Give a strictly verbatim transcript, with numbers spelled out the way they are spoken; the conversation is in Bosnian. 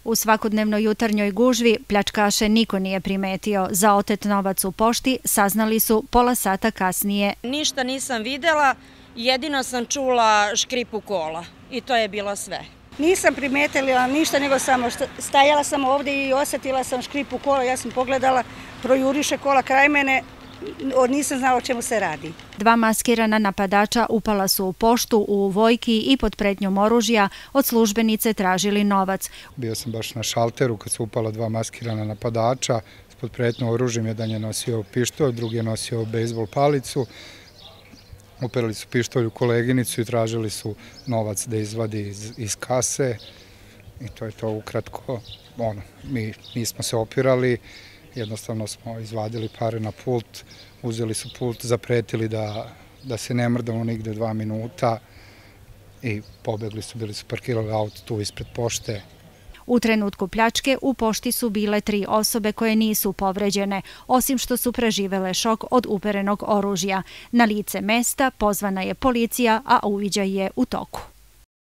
U svakodnevnoj jutarnjoj gužvi pljačkaše niko nije primetio. Za otet novac u pošti saznali su pola sata kasnije. Ništa nisam videla, jedino sam čula škripu kola i to je bilo sve. Nisam primetila ništa, nego samo stajala sam ovdje i osjetila sam škripu kola. Ja sam pogledala, projuriše kola kraj mene, nisam znala o čemu se radi. Dva maskirana napadača upala su u poštu u Vojki i pod pretnjom oružja od službenice tražili novac. Bio sam baš na šalteru kad su upala dva maskirana napadača. Pod pretnjom oružjem jedan je nosio pištolj, drugi je nosio bejzbol palicu. Uperili su pištolj u koleginicu i tražili su novac da izvadi iz, iz kase. I to je to ukratko. Ono, mi nismo se opirali, jednostavno smo izvadili pare na pult, uzeli su pult, zapretili da, da se ne mrdamo nigde dva minuta i pobegli su, bili su parkirali auto tu ispred pošte. U trenutku pljačke u pošti su bile tri osobe koje nisu povređene, osim što su preživele šok od uperenog oružja. Na lice mesta pozvana je policija, a uviđaj je u toku.